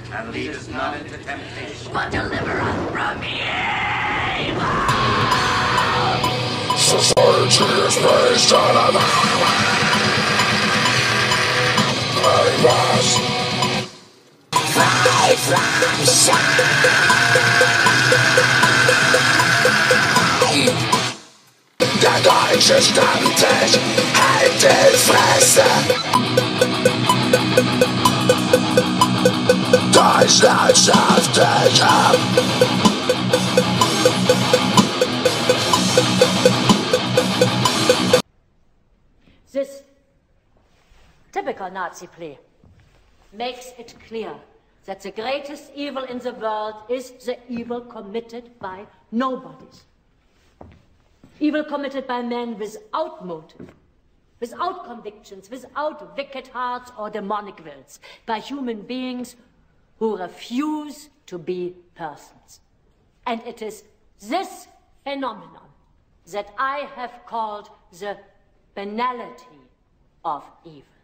And lead us not into temptation, but deliver us from evil! Society is based on a purpose. Fly from Der deutsche Stammtisch hält die Fresse. Deutschland schafft dich ab. This typical Nazi play makes it clear that the greatest evil in the world is the evil committed by nobodies. Evil committed by men without motive, without convictions, without wicked hearts or demonic wills, by human beings who refuse to be persons. And it is this phenomenon that I have called the banality of evil.